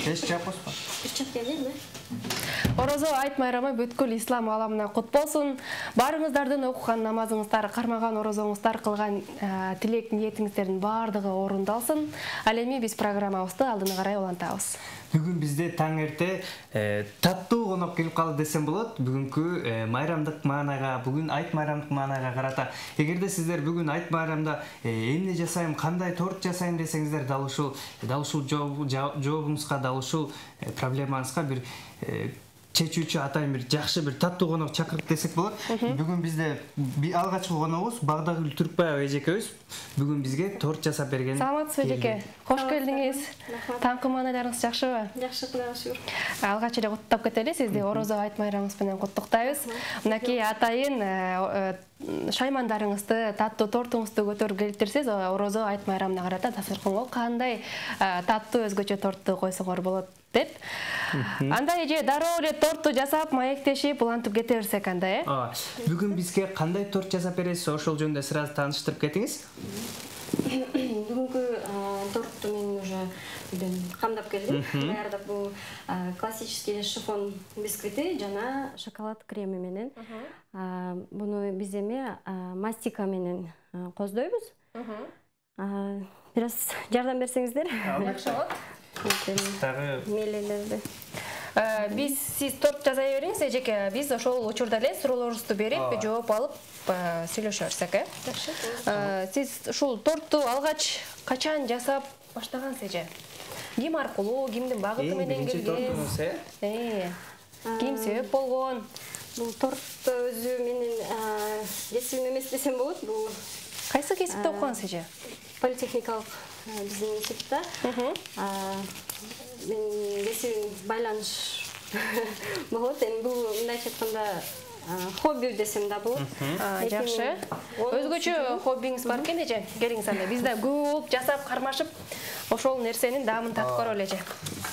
Эч жаппасызбы? Ичеп келдиңби? Орозо айт майрамы бүткүл ислам аламына кут болсун. Барыңыздардын окуган намазыңыздар, кармаган орозоңуздар, кылган тилек ниетиңиздердин баардыгы орундалсын. Ал эми биз программабызды алдына карай улантабыз. Бүгүн бизде таң эрте таттуу конок келип калды десем болот. Бүгүнкү майрамдык маанайга, бүгүн айт майрамдык маанайга карата. Эгерде сиздер бүгүн айт майрамда эмне жасайм, кандай торт жасайм десеңиздер, дал ушул жообуңузга, дал ушул проблемаңызга бир чечүүчү атайын бир жакшы бир таттуу конок чакырып десек болот. Бүгүн бизде алгачкы коногубуз Багдагүл Түркбаева эжекебиз бүгүн бизге торт жасап берген. Саламатсызбы эжеке? Кош келдиңиз. Таңкы маанайларыңыз жакшыбы? Жакшы, Кудайга шүгүр. Алгач эле куттуктап кетели, сизди Орозо айт майрамыңыз менен куттуктайбыз. Мынакей атайын шаймандарыңызды, таттуу тортуңузду көтөрүп келиптирсиз. Орозо айт майрамына карата дасторконго кандай таттуу өзгөчө тортты койсоңор болот деп. Анда эже дароо эле торту жасап, маектешип, улантып кете берсек андай, Бүгүн бизге кандай торт жасап бересиз? Ошол жөнүндө сразу тааныштырып кетиңиз. Бүгүнкү торту мен уже камдап келдим. Даярдап, бул классический шифон бисквити жана шоколад креми менен. Буну биз эми мастика менен коздойбуз. Бираз жардам берсеңиздер. жакшы болот. Мелелерди. Биз сиз торт жасай бериңиз эжеке. Биз ошол учурда эле суроолорубузду берип, жооп алып сүйлөшө берсек, Жакшы. Сиз ушул торту алгач качан жасап баштагансыз эже? Ким аркылуу, кимдин багыты менен келген? Ким себеп болгон? Бул торт өзү менин кесибим эмес десем болот. Бул Кайсы кесипте окугансыз эже? политехникалык биздин институтта. Мен кесибим байланыш болот. Эми бул мындайча айтканда хобби десем да болот. Жакшы. Өзгөчө хоббиңиз бар экен эже? Келиңиз анда. Биз да көп жасап, кармашып, ошол нерсенин даамын татып көрөлү эже.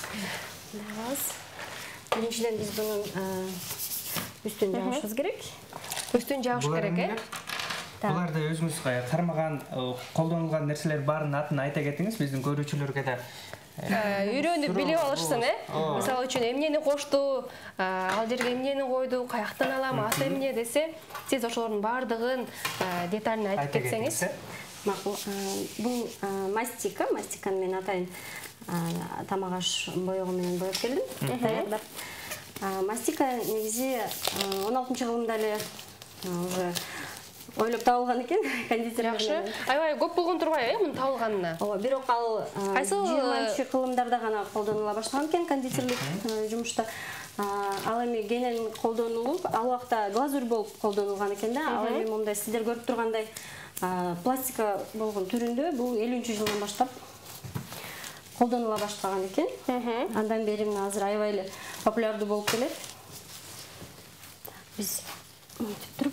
Биринчиден биз бунун үстүн жабышыбыз керек. Үстүн жабыш керек, Буларда өзүңүз кармаган, колдонулган нерселер барын атын айта кетиңиз, биздин көрүүчүлөргө да үйрөнүп билип алышсын, Мисалы үчүн эмнени кошту, ал жерге эмнени койду, каяктан алам, аты эмне десе, сиз ошолордун баардыгын деталын айтып кетсеңиз. Макул. Бул мастиканы мен атайын тамак аш боёгу менен боеп келдим. Даярдап. Мастика негизи 16-кылымда эле уже ойлоп табылган экен, кондитер. Жакшы. Аябай көп болгон турбайбы, мунун табылганына? Ооба, бирок ал 20-кылымдарда гана колдонула баштаган экен кондитерлик жумушта. Ал эми кенен колдонулуп, ал убакта глазурь болуп колдонулган экен да. Ал эми мындай сиздер көрүп тургандай пластика болгон түрүндө бул 50-жылдан баштап колдонула баштаган экен. Андан бери азыр аябай эле популярдуу болуп келет. Биз мынтип туруп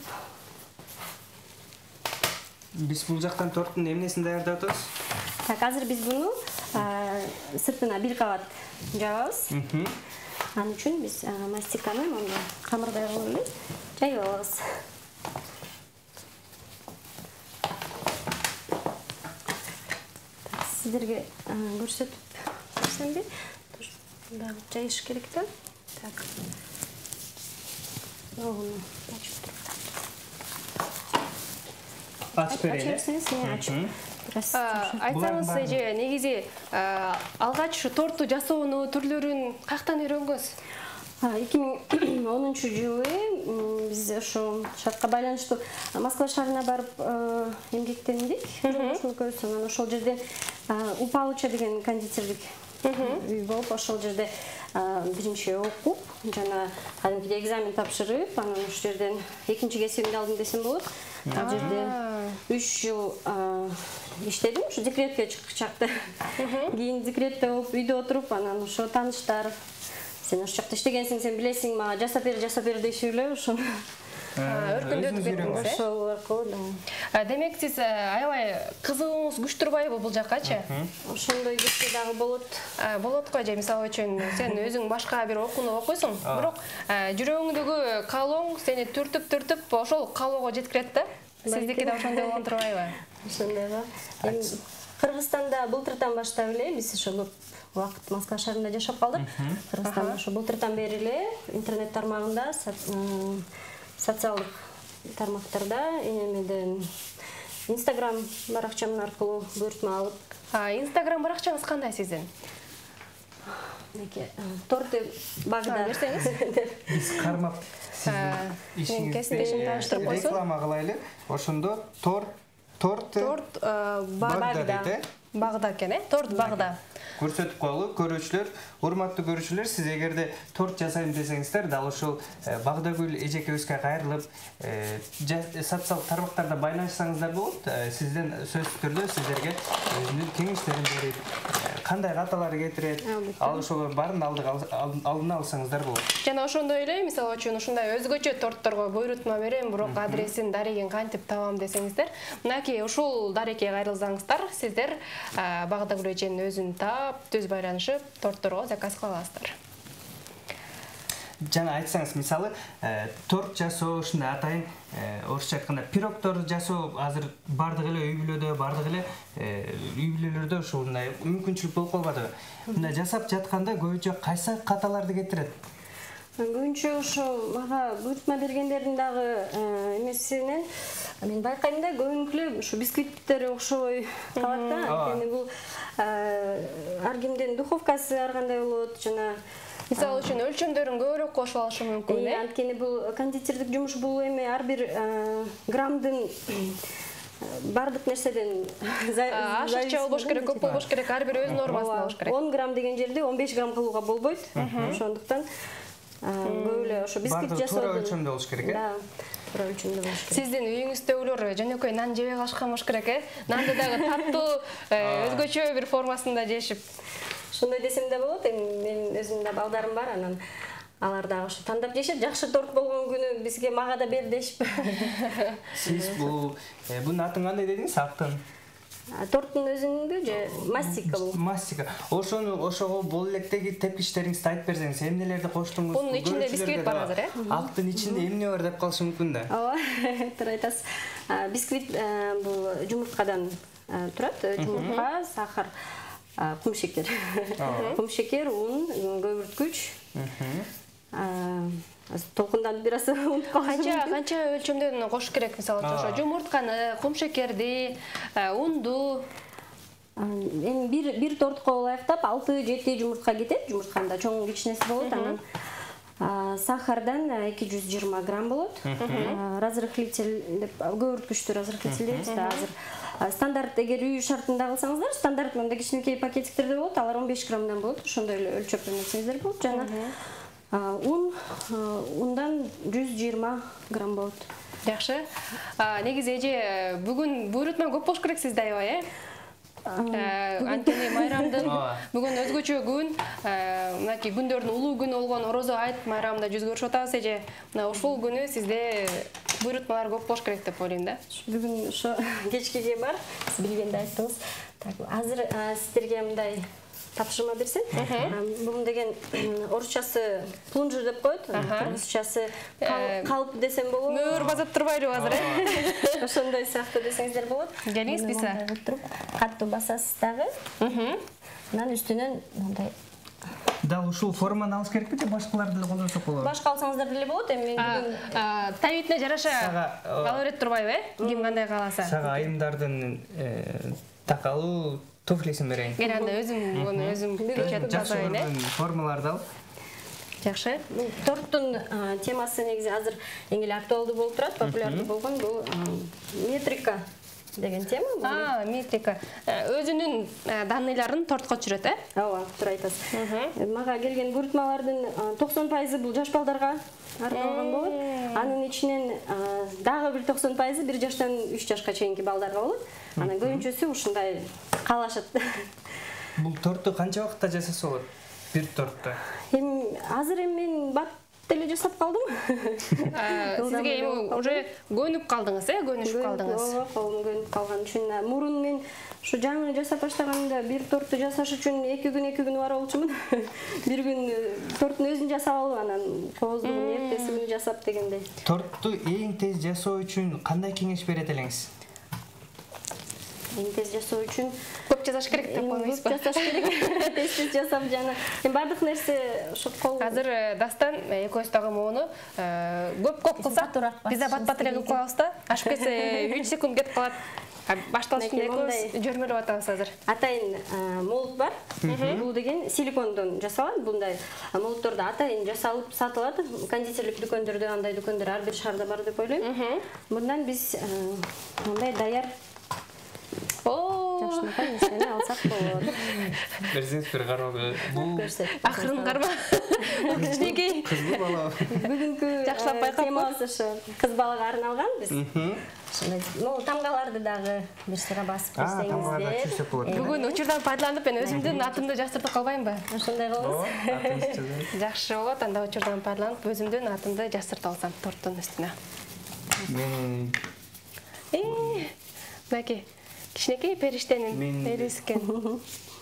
Биз бул жактан торттун эмнесин даярдап атабыз? Азыр биз буну сыртына бир кабат жабабыз. Ал үчүн биз мастиканы мындай камырдай кылып эле жайып алабыз. Сиздерге көрсөтүп берсемби? Дагы жайыш керек да. Так. Огуну ачып туруп. Ачып берели. Айтсаңыз эже, негизи алгач торту жасоону түрлөрүн каяктан үйрөнгөнсүз? 2010-жылы биз ошо шартка байланыштуу Москва шаарына барып эмгектендик. Ошол жерде Упалыча деген кондитерлик үй болуп, ошол жерде биринчи окуп, жана кадимкидей экзамен тапшырып, анан ошол жерден экинчи кесибимди алдым десем болот. Ал жерде 3 жыл иштедим, ушу декретке чыкты. Кийин декретте болуп, үйдө отуруп, анан ошо тааныштар, сен ошол жакта иштегенсиң, сен билесиң, мага жасап бер дешип эле ошону өркүндөтүп кеттиңиз, ошол аркылуу. Демек сиз аябай кызыгууңуз күч турбайбы бул жаккачы? Ошондой кетсе дагы болот. Болот го же, мисалы үчүн сен өзүң башка бир окууну окуйсуң, бирок жүрөгүңдөгү каалооң сени түртүп ошол каалоого жеткирет да. Сиздики да ошондой болон турбайбы? Ошондой ба. Кыргызстанда былтыртан баштап эле биз ошо көп убакыт Москва шаарында жашап калдык. Кыргызстанда ошо былтырдан бери эле интернет тармагында, социалдык тармактарда, эмеден Instagram баракчам аркылуу буйртма алып. Instagram баракчаңыз кандай сиздин? Торты багда берсеңиз. Биз кармап ишиңизди реклама кылайлы. Ошондо торт багда экен, торт багда. Көрсөтүп коелу, көрүүчүлөр, урматтуу көрүүчүлөр, сиз эгерде торт жасайм десеңиздер, дал ушул Багдагүл эжекебизге кайрылып, социалдык тармактарда байланышсаңыздар болот. Сизден сөзсүз түрдө сиздерге өзүнүн кеңештерин берип, кандай каталар кетирет, ал ошого баарын алдына алсаңыздар болот. Жана ошондой эле, мисалы үчүн ушундай өзгөчө тортторго буйрутма берем, бирок адресин, дарегин кантип табам десеңиздер, мынакей ушул дарекке кайрылсаңыздар, сиздер Багдагүл эженин өзүн таап, түз байланышып, тортторго заказ кыла аласыздар. Жана айтсаңыз, мисалы, торт жасоо, ушундай атайын, орусча айтканда пирогтор жасоо азыр бардык эле үй бүлөдө, бардык эле үй бүлөлөрдө ушундай мүмкүнчүлүк болуп калбадыбы? Мындай жасап жатканда көбүнчө кайсы каталарды кетирет? Көбүнчө ошо мага буйртма бергендердин дагы эмесинен мен байкайм да, көбүнкү ушу бисквиттер окшобой калат да. Анткени бул ар кимдин духовкасы ар кандай болот, жана мисалы үчүн өлчөмдөрүн көбүрөөк кошуп алышы мүмкүн, э? Анткени бул кондитердик жумуш, бул эми ар бир граммдын бардык нерседен ашыкча болбош керек, көп болбош керек, ар бир өз нормасын алыш керек. 10 грамм деген жерде 15 грамм кылууга болбойт. Ошондуктан көп эле ошо бисквит жасоо туура өлчөмдө болуш керек, э? Да, туура өлчөмдө болуш керек. Сиздин үйүңүздөгүлөр жөнөкөй нан жебей калышкан болуш керек, э? Нанды дагы таттуу, өзгөчө бир формасында жешип. Ошондой десем да болот, эми менин өзүмдүн да балдарым бар, анан алар дагы ошо тандап жешет. Жакшы торт болгон күнү бизге мага да бер дешип. Сиз бунун атын кандай дедиңиз? Атын? Торттун өзүнүнбү же мастика бул? Мастика. Ошого бул электеги тепкичтериңизди айтып берсеңиз, эмнелерди коштуңуз? Бунун ичинде бисквит бар азыр, э? Актын ичинде эмне бар деп калышы мүмкүн да. Ооба, туура айтасыз. Бисквит бул жумурткадан турат. Жумуртка, сахар, кум шекер. Кум шекер, ун, көбүрткүч. Толкундан бир аз унутуп калган. Канча өлчөмдөн кош керек, мисалы үчүн ошо жумуртканы, кум шекерди, унду. Эми бир тортко ылайыктап 6-7 жумуртка кетет. Жумуртканда чоң кичинеси болот, анан сахардан 220 грамм болот. Разрыхлитель деп көбүрткүчтү разрыхлитель дейбиз да азыр. Стандарт эгер үй шартында кылсаңыздар, стандарт мындай кичинекей пакетиктерде болот, алар 15 граммдан болот. Ошондой эле өлчөп нерсеңиздер болот. Жана ундан 120 грамм болот. Жакшы. Негизи эже бүгүн буйрутма көп болуш керек сизде, аябай, э? Анткени майрамдын бүгүн өзгөчө күн, мынакей күндөрдүн улуу күнү болгон Орозо айт майрамында жүз көрүшүп атабыз эже. Мына ушул күнү сизде буйрутмалар көп болуш керек деп ойлойм да. Бүгүн ошо кечкеге бар, сиз билгенде айттыңыз. Так, азыр сиздерге мындай тапшырма берсем. Бул деген орусчасы плунжер деп коет, кыргызчасы калп десем болот. Мөр базап турбайлы азыр, э? Ошондой сыяктуу десеңиздер болот. Келиңиз биса. Каттуу басасыз дагы. Анан үстүнөн мындай Дал ушул форманы алыш керекпи же башкаларды деле колдонсок болобу? Башка алсаңыздар деле болот. Эми бүгүн табитине жараша ала берет турбайбы, э? Ким кандай кааласа. Сага айымдардын такалуу туфлисин берейин. Анда өзүм жасайын, э? Формаларды алып. Жакшы. Торттун темасы негизи азыр эң эле актуалдуу болуп турат, популярдуу болгон бул метрика деген тема. Метрика. Өзүнүн данныйларын тортко түшүрөт, э? Ооба, туура айтасыз. Мага келген буйртмалардын 90% бул жаш балдарга арналган болот. Анын ичинен дагы бир 90% 1 жаштан 3 жашка чейинки балдарга болот. Анан көбүнчөсү ушундай каалашат. Бул торту канча убакытта жасаса болот? Бир торту. Азыр мен бат деле жасап калдым. Сизге эми уже көнүп калдыңыз, э? Көнүшүп калдыңыз. Ооба, колум көнүп калган үчүн мурун мен ушу жаңы жасап баштаганымда бир торту жасаш үчүн 2 күн бар болчумун. Бир күн торттун өзүн жасап алып, анан кооздугун эртеси күнү жасап дегендей. Торту эң тез жасоо үчүн кандай кеңеш берет элеңиз? эң тез жасоо үчүн Көп жасаш керек деп койбойсуз көп жасаш керек. Тез жасап жана бардык нерсе ошо кол. Азыр Дастан экөөбүз дагы муну көп кылсак биз да бат эле кылып коебуз да. Ашып кетсе 3 секунд кетип калат. Башталыш менен экөөбүз жөрмөлөп атабыз азыр. Атайын молот бар. Бул деген силикондон жасалат. Мындай молотторду атайын жасалып сатылат. Кондитерлик дүкөндөрдө, андай дүкөндөр ар бир шаарда бар деп ойлойм. Мындан биз мындай даяр жашынакай нерсени алсак болот. Берсеңиз бир кароого. Бул Акырын карма. Кичинекей. кызды бала. Бүгүнкү Жакшылап байкап темабыз ошо кыз балага арналган биз. Ошондой тамгаларды дагы бир сыра басып тамгаларды берсеңиздер. Бүгүн учурдан пайдаланып мен өзүмдүн атымды жаздыртып калбаймбы? Ошондой кылабыз. Жакшы болот, анда учурдан пайдаланып өзүмдүн атымды жаздыртып алсам торттун үстүнө. Мен Мынакей кичинекей периштенин эриси экен.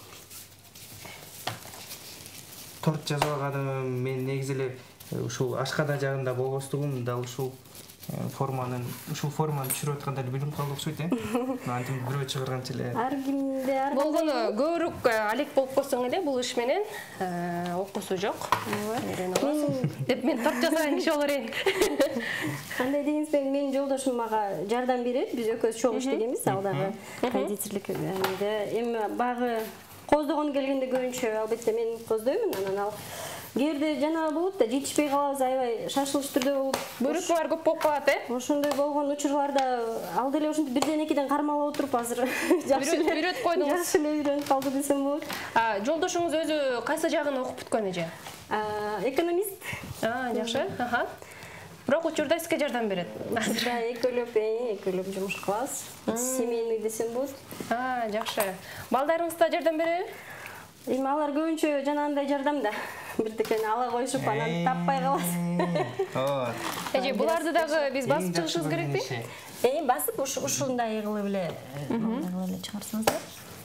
торт жасап алганым мен негизи эле ушул ашкада жагында болбостугум да ушул форманы түшүрүп атканда билип калды окшойт, антип бирөө чыгарганча эле. Ар кимде ар Болгону көбүрөөк алек болуп койсоң эле бул иш менен окуусу жок. Деп мен торт жасаган киши болор элем. Кандай дегенсиз, менин жолдошум мага жардам берет. Биз экөөбүз чогуу иштегенбиз ал дагы кондитерлик. Эми багы коздогон келгенде көбүнчө албетте мен коздоймун, анан ал кээде жана болот да жетишпей калабыз, аябай шашылыш түрдө болуп, Бөрөкмөр көп болуп калат, ошондой болгон учурларда ал деле ошентип бирден экиден кармалап отуруп азыр жакшы үйрөтүп койдуңуз. Жакшы эле үйрөнүп калды десем болот. Жолдошуңуз өзү кайсы жагын окуп бүткөн эже? Экономист. Жакшы. Бирок учурда сизге жардам берет. Учурда экөөлөп жумуш кылабыз. Семейный десем болот. Жакшы. Балдарыңыз да жардам береби? Эми алар көбүнчө жанагындай жардам да. Бирдекени ала коюшуп, анан таппай калат. Эже, буларды дагы биз басып чыгышыбыз керекпи? Басып ушундай кылып эле чыгарсаңыздар.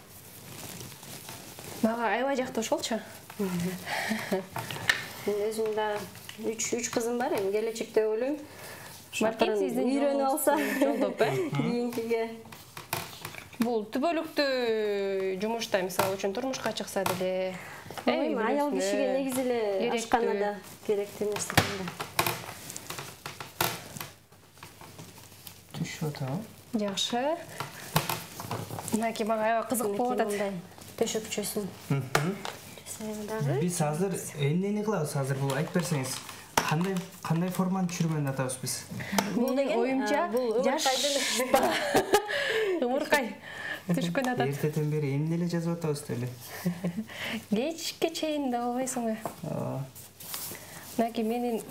Мага аябай жакты ошолчу. Мен өзүм да 3 кызым бар, эми келечекте ойлойм. Балким сиздин үйрөнүп алса жолдоп, кийинкиге. Бул түбөлүктүү жумушта мисалы үчүн турмушка чыкса деле, Аял кишиге негизи эле ашканада керектүү нерсе да. Түшүп атабы? Жакшы. Мынакей мага аябай кызык болуп атат. Төшөкчөсүн. Биз азыр эмнени кылабыз? Азыр бул айтып берсеңиз. Кандай форманы түшүргөн атабыз биз? Бул деген оюмча жаш ымыркай түшкөн атат. Эртеден бери эмне эле жазып атабыз деле. Кечке чейин да болбойсуңбу? Мынакей менин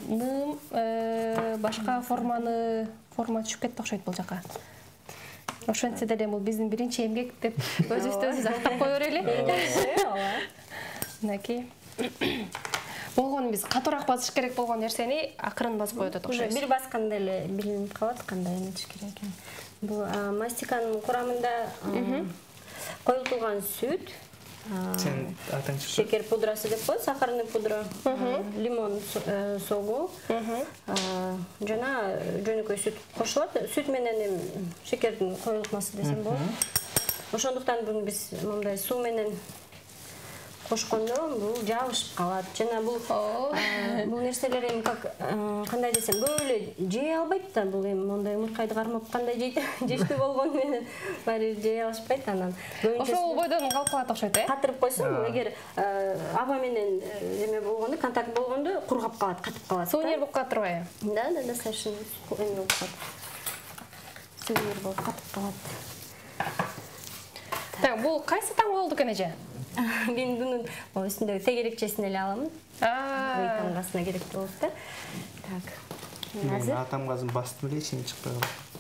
башка форма түшүп кетти окшойт бул жака. Ошентсе деле бул биздин биринчи эмгек деп өзүбүздү өзүбүз актап кое берели. Мынакей. Болгону биз катуураак басыш керек болгон нерсени акырын басып коюп атат окшойт. Бир басканда эле билинип калат кандай эметиш керек экенин. Бул мастиканын курамында коюлтулган сүт, Сен атаң шекер пудрасы деп коет, сахарный пудра, лимон согу, жана жөнөкөй сүт кошулат. Сүт менен шекердин коюлмасы десем болот. Ошондуктан буну биз мындай суу менен кошкондо бул жабышып калат. Жана бул нерселер эми кандай десем, көп эле жей албайт да. Бул эми мондай ымыркайды кармап кандай жештүү болгону менен баары жей алышпайт. Анан ошол бойдон калып калат окшойт, катырып койсоң, эгер аба менен эме болгондо, контакт болгондо кургап калат, катып калат. Сувенир болуп калат турбайбы? Да, совершенно эме болуп калат. Сувенир болуп катып калат. Так, бул кайсы таң болду экен эже? Мен bunun üstündeki tegerekçesini ele alamın. Boy tamgasına gerekli oldu da. Tak. Hazır. Ben tamgazın bastım bile şimdi çıktı.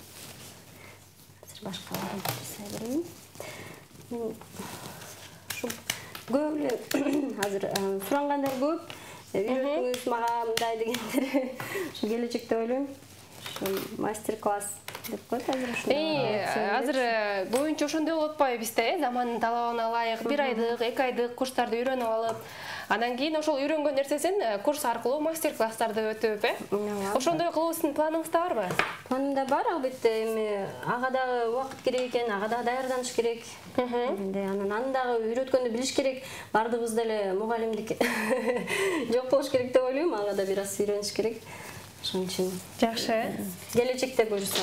Hazır başkalarını sayarım. Ben şu böyle hazır suranganlar көп. Үйрөтүңүз мага мындай дегендер. Şu gelecekte ойлойм. Şu master class деп коет азыр азыр боюнча ошондой болуп атпайбы бизде, замандын талабына ылайык 1 айдык, 2 айдык курстарды үйрөнүп алып, андан кийин ошол үйрөнгөн нерсесин курс аркылуу мастер-класстарды өтүп, ошондой кылуусун планыңызда барбы? Планымда бар, албетте, эми ага дагы убакыт керек экен, ага дагы даярданыш керек. Анан дагы үйрөткөндү билиш керек. Бардыгыбыз деле мугалимдик жок болуш керек деп ойлойм, ага да бир аз үйрөнүш керек. Ошон үчүн Жакшы. Келечекте буюрса.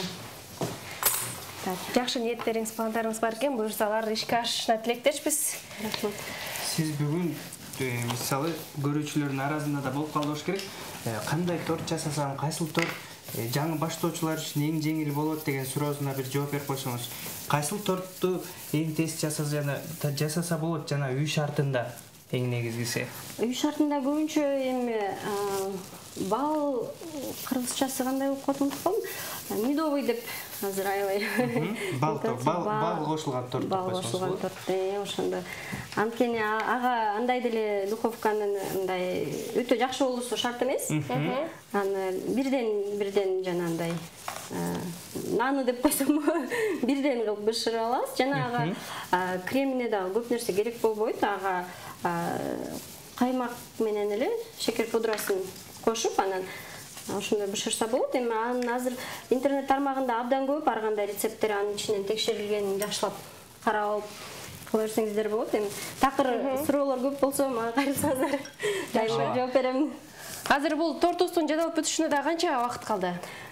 Жакшы ниеттериңиз, пландарыңыз бар экен, буюрсалар ишке ашышына тилектешпиз. Сиз бүгүн мисалы көрүүчүлөрдүн арасында да болуп калыш керек. Кандай торт жасасам, кайсыл торт жаңы баштоочулар үчүн эң жеңил болот деген суроосуна бир жооп берип койсоңуз. Кайсыл тортту эң тез жасаса болот жана үй шартында эң негизгиси? Үй шартында көбүнчө эми бал кыргызчасы кандай болуп калат унутуп калдым. Медовый деп азыр аябай. Бал кошулган торт. Бал кошулган торт. Ошондо. Анткени ага андай деле духовканын андай өтө жакшы болуусу шарт эмес. Аны бирден жана андай наны деп койсом бирден кылып бышырып алабыз. Жана ага кремине дагы көп нерсе керек болбойт. Ага каймак менен эле шекер пудрасын кошуп, анан ошондой бышырса болот. Эми анын азыр интернет тармагында абдан көп ар кандай рецепттер анын ичинен текшерилгенин жакшылап карап алып кыла берсеңиздер болот. Эми такыр суроолор көп болсо мага кайрылсаңыздар дайыма жооп берем. Азыр бул тортубуздун жасалып бүтүшүнө да канча убакыт калды?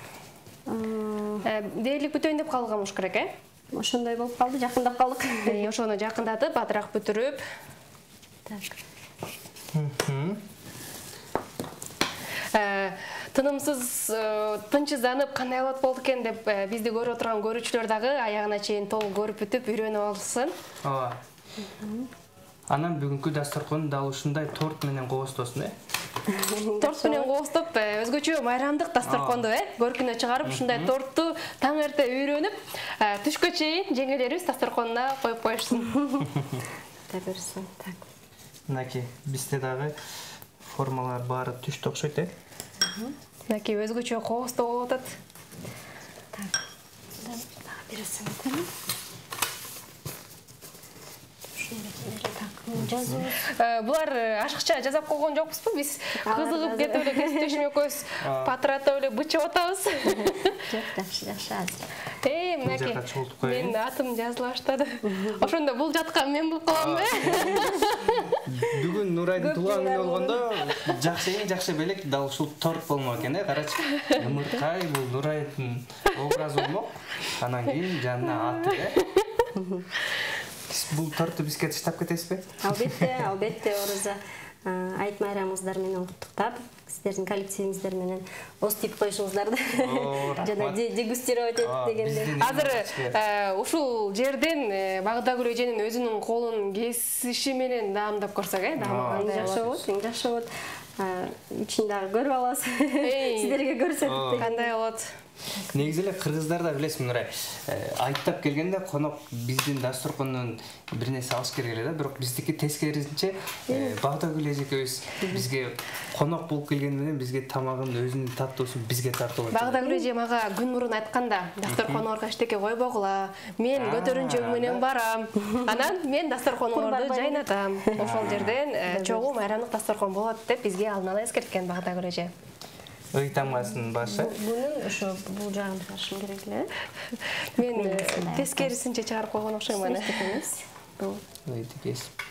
Дээрлик бүтөйүн деп калган болуш керек, Ошондой болуп калды, жакындап калдык. Ошону жакындатып, атыраак бүтүрүп. Тынымсыз тынчсызданып кандай болот болду экен деп бизди көрүп отурган көрүүчүлөр дагы аягына чейин толук көрүп бүтүп үйрөнүп алсын. Ооба. Анан бүгүнкү дасторконду дал ушундай торт менен кооздосун, Торт менен кооздоп, өзгөчө майрамдык дасторконду, көркүнө чыгарып, ушундай тортту таң эрте үйрөнүп, түшкө чейин жеңелерибиз дасторконуна коюп коюшсун. Так. Мынакей, бизде дагы формалар баары түштү окшойт, Мынакей өзгөчө кооздоо болуп атат. Так. Дагы бересиң экен. Булар ашыкча жасап койгон жокпузбу? Биз кызыгып кетип эле кесиптешим экөөбүз патыратып эле бычып атабыз. Жок, жакшы азыр. Мынакей, менин атым жазыла баштады. Ошондо бул жаткан мен болуп каламбы? Бүгүн Нурайдын туулган күнү болгондо эң жакшы белек дал ушул торт болмок экен, карачы. Ымыркай бул Нурайдын образы болмок. Анан кийин жанына аты, Бул торту бизге таштап кетесизби? Албетте, Ороза. Айт майрамыңыздар менен куттуктап, сиздердин коллективиңиздер менен оз тип коюшуңуздарды жана дегустировать дегенде. Азыр ушул жерден Багдагүл эженин өзүнүн колун кесиши менен даамдап көрсөк, жакшы болот. Ичин дагы көрүп алабыз. Сиздерге көрсөтүп кандай болот? Негизи эле кыргыздарда билесиң, Нурай, айттап келгенде конок биздин дасторкондон бир нерсе алыш керек эле да, бирок биздики тескерисинче Багдагүл эжекебиз бизге конок болуп келгени менен бизге тамагын өзүнүн таттуусун бизге тартып атат. Багдагүл эже мага күн мурун айтканда, дасторконуңарга эчтеке койбогула, мен көтөрүнчөг менен барам. Анан мен дасторконуңарды жайнатам. Ошол жерден чогуу майрамдык дасторкон болот деп бизге алдын ала эскерткен Багдагүл эже. Ый тамгасын башы. Бунун ошо бул жагын чыгарышым керек эле. Мен тескерисинче чыгарып койгон окшойм аны. Бул кесип.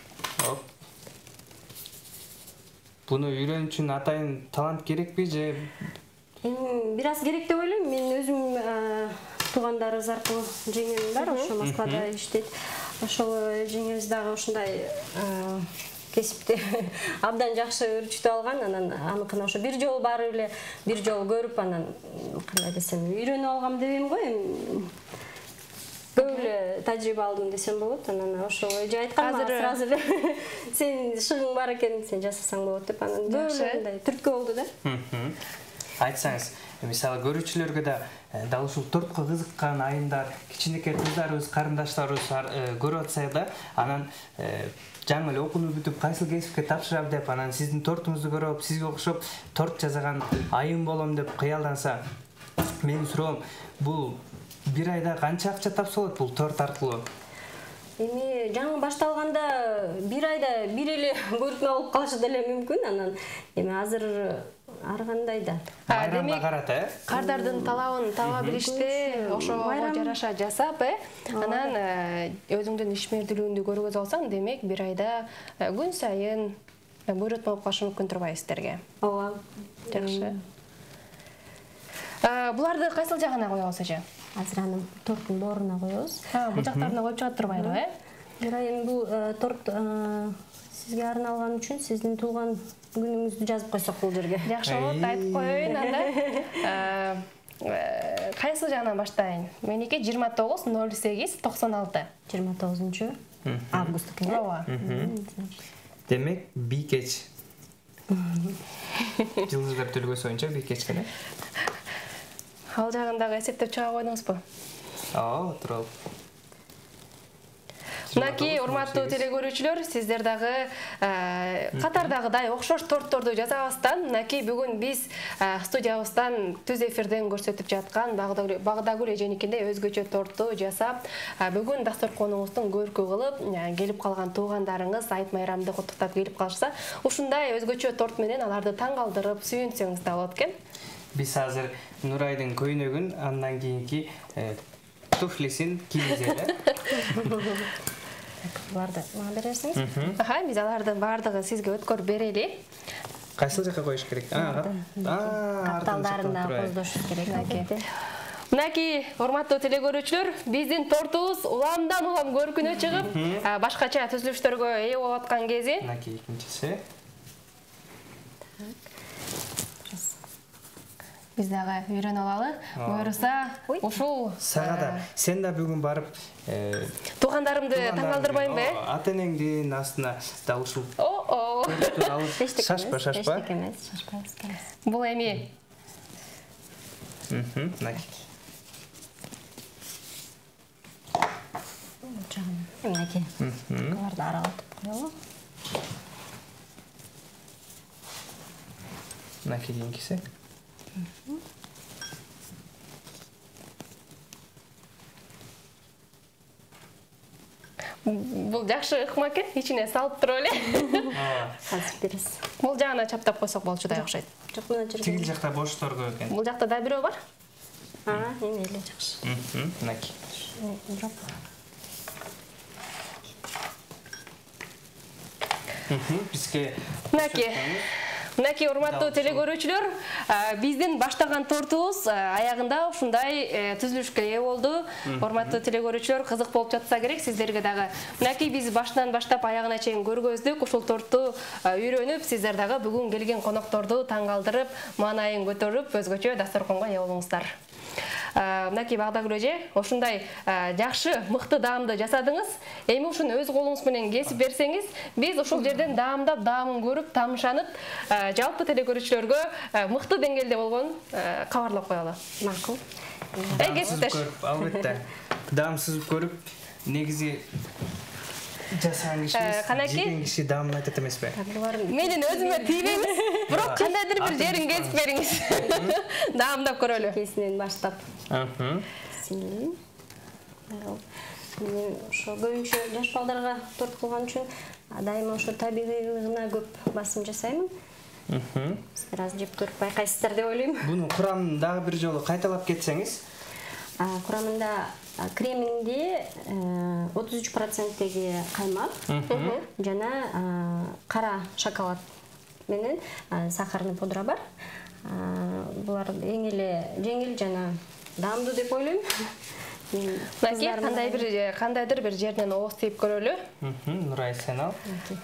Буну үйрөнүш үчүн атайын талант керекпи же? Бир аз керек деп ойлойм. Мен өзүм туугандарыбыз аркылуу жеңем бар, ошо Москвада иштейт. Ошол жеңебиз дагы ушундай кесипти абдан жакшы өрчүтүп алган, анан аныкын ошо бир жолу барып эле, бир жолу көрүп, анан кандай десем, үйрөнүп алгам дебейм го, эми көп эле тажрыйба алдым десем болот. Анан ошо эже айткан мага сразу эле сен шыгың бар экен, сен жасасаң болот деп, анан мындай түрткү болду да. Айтсаңыз, мисалы көрүүчүлөргө да дал ушул тортко кызыккан айымдар, кичинекей кыздарыбыз, карындаштарыбыз көрүп атса да, анан жаңы эле окууну бүтүп кайсыл кесипке тапшырам деп, анан сиздин тортуңузду көрүп, сизге окшоп торт жасаган айым болом деп кыялданса, менин суроом, бул бир айда канча акча тапсалат бул торт аркылуу? Эми жаңы башталганда бир айда бир эле көрүкмө алып калышы деле мүмкүн. Анан эми азыр ар кандай да. Майрамга карата, Кардардын талабын таба билиште, ошого жараша жасап, анан өзүңдүн ишмердүүлүгүңдү көргөзө алсаң, демек бир айда күн сайын буйрут болуп калышы мүмкүн турбайбы сиздерге? Ооба. Жакшы. Буларды кайсыл жагына коебуз эже? Азыр аны торттун бооруна коебуз. Бул жактарына коюп чыгат турбайлыбы, Эми бул торт сизге арналган үчүн сиздин туулган күнүңүздү жазып койсок бул жерге. Жакшы болот, айтып коеюн анда. Кайсы жагынан баштайын? Меники 29/08/96. 29 август экен. Ооба. Демек, бийкеч. Жылдыздар төлгөсү боюнча бийкеч келе. Ал жагындагы эсептеп чыга койдуңузбу? Тууралуу. Мынакей урматтуу телекөрүүчүлөр, сиздер дагы катардагыдай окшош тортторду жасабастан, мынакей бүгүн биз студиябыздан түз эфирден көрсөтүп жаткан Багдагүл эженикиндей өзгөчө торту жасап, бүгүн дасторконуңуздун көркү кылып, келип калган туугандарыңыз айт майрамды куттуктап келип калышса, ушундай өзгөчө торт менен аларды таң калтырып, сүйүнсөңүз да болот экен. Биз азыр Нурайдын көйнөгүн, андан кийинки туфлисин кийгизели. Буларды мага бересиңиз? Биз алардын баардыгын сизге өткөрүп берели. Кайсыл жакка коюш керек? Капталдарына коздошуш керек. Мынакей урматтуу телекөрүүчүлөр, биздин тортубуз уламдан улам көркүнө чыгып, башкача түзүлүштөргө ээ болуп аткан кези. Мынакей экинчиси. Биз дагы үйрөнүп алалы. Буюрса, ушул Сага да сен да бүгүн барып туугандарымды таң калтырбайынбы? Ата-энеңдин астына да ушул шашпа. Бул эми мынакей. Мынакей. Буларды аралатып коелу. Мынакей кийинкиси. Бул жакшы ыкма экен, ичине салып туруп эле. Азыр бересиз. Бул жагына чаптап койсок болчудай окшойт. Жок, мына жерге. Тигил жакта бошторго экен. Бул жакта да бирөө бар. Эми эле жакшы. Мынакей. Бизге Мынакей урматтуу телекөрүүчүлөр, биздин баштаган тортубуз аягында ушундай түзүлүшкө ээ болду. Урматтуу телекөрүүчүлөр, кызык болуп жатса керек сиздерге дагы. Мынакей биз башынан баштап аягына чейин көргөздүк. Ушул торту үйрөнүп, сиздер дагы бүгүн келген конокторду таң калтырып, маанайын көтөрүп, өзгөчө дасторконго ээ болуңуздар. Мынакей Багдагүл эже, ушундай жакшы, мыкты даамды жасадыңыз. Эми ушуну өз колуңуз менен кесип берсеңиз, биз ушул жерден даамдап, даамын көрүп, тамшанып, жалпы телекөрүүчүлөргө мыкты деңгээлде болгонун кабарлап коелу. Макул. Кесиптеш. Албетте. Даамсыз көрүп, негизи жасаган кишибиз, жеген киши даамын айтат эмеспи? Менин өзүмө тийбеңиз, бирок кандайдыр бир жерин кесип бериңиз. Даамдап көрөлү. Кесинен баштап. Мен ошо көбүнчө жаш балдарга торт кылган үчүн дайыма ошо табигыйына көп басым жасаймын. Сиздер азыр жеп көрүп байкайсыздар деп ойлойм. Бунун курамын дагы бир жолу кайталап кетсеңиз. Курамында креминде 33%-теги каймак жана кара шоколад менен сахарный пудра бар. Булар эң эле жеңил жана даамдуу деп ойлойм. Мынакей кандайдыр бир жерден ооз тийип көрөлү. Нурай сен ал.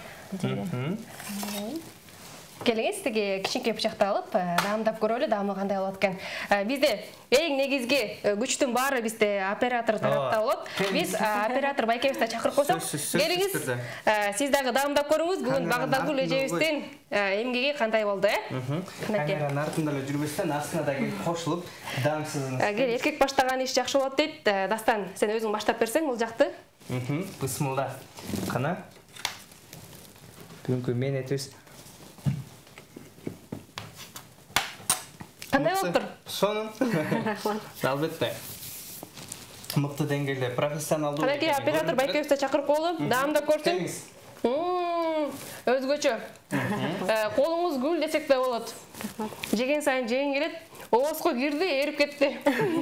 Келиңиз, тиги кичинекей бычакты алып, даамдап көрөлү, даамы кандай болот экен. Бизде эң негизги күчтүн баары бизде оператор тарапта болот. Биз оператор байкебизди чакырып койсок, келиңиз, сиз дагы даамдап көрүңүз. Бүгүн Багдагүл эжебиздин эмгеги кандай болду, Камеранын артында эле жүрбөстөн астына да келип кошулуп, даамсызыңыз. Кел, эркек баштаган иш жакшы болот дейт. Дастан, сен өзүң баштап берсең бул жакты. Бисмилла. Кана. Бүгүнкү менетибиз кандай болуптур? Сонун. Албетте. мыкты деңгээлде профессионалдуу. Анакей оператор Байкебизди чакырып коелу. Даамдап көрсүн. Өзгөчө. Колуңуз гүл десек да болот. Жеген сайын жеген келет. Оозго кирди, эрип кетти.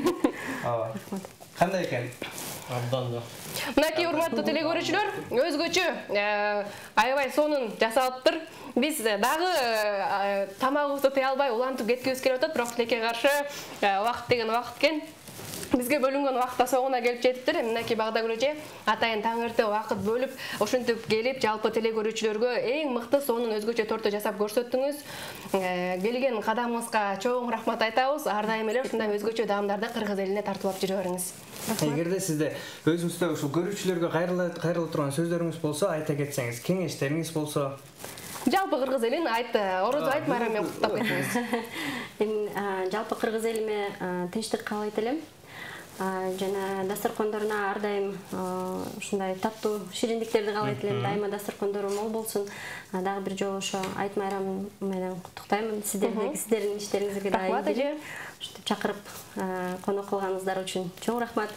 Кандай экен? Абдан да. Мынакей урматтуу телекөрүүчүлөр, өзгөчө аябай сонун жасалыптыр. Биз дагы тамагыбызды тыя албай улантып кеткибиз келип атат, бирок тилекке каршы убакыт деген убакыт экен. Бизге бөлүнгөн убакытта соңуна келип жетиптир. Мынакей Багдагүл эже атайын таң эрте убакыт бөлүп, ошентип келип, жалпы телекөрүүчүлөргө эң мыкты сонун өзгөчө торту жасап көрсөттүңүз. Келген кадамыңызга чоң рахмат айтабыз. Ар дайым эле ушундай өзгөчө даамдарды кыргыз элине тартуулап жүрө бериңиз. Эгерде сизде өзүңүздө ушул көрүүчүлөргө кайрылып турган сөздөрүңүз болсо, айта кетсеңиз, кеңештериңиз болсо. Жалпы кыргыз элин Орозо айт майрамы менен куттап кетиңиз. Мен жалпы кыргыз элиме тынчтык каалайт элем. Жана дастаркондоруна ар дайым ушундай таттуу шириндиктерди каалайт элем. Дайыма дастаркондору мол болсун. Дагы бир жолу ошо айт майрамы менен куттуктаймын. Сиздердин иштериңизге да рахмат эже. Ушинтип чакырып конок кылганыңыздар үчүн чоң рахмат.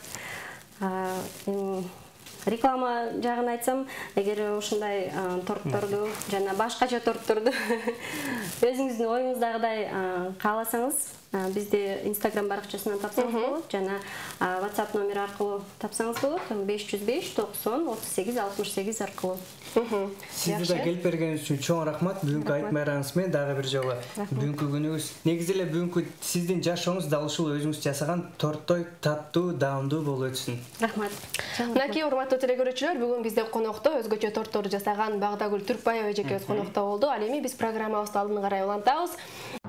Реклама жагын айтсам, эгер ушундай тортторду жана башкача тортторду өзүңүздүн оюңуздагыдай кааласаңыз, бизди Instagram баракчасынан тапсаңыз болот, жана WhatsApp номер аркылуу тапсаңыз болот, 505 90 38 68 аркылуу. Сизди да келип бергениңиз үчүн чоң рахмат. Бүгүнкү айт майрамыңыз менен дагы бир жолу бүгүнкү күнүңүз, негизи эле бүгүнкү сиздин жашооңуз дал ушул өзүңүз жасаган торттой таттуу, даамдуу болуп өтсүн. Рахмат. Мынакей урматтуу телекөрүүчүлөр, бүгүн бизде конокто өзгөчө торттор жасаган Багдагүл Түркбаева эжекебиз конокто болду. Ал эми биз программабызды алдын карай улантабыз.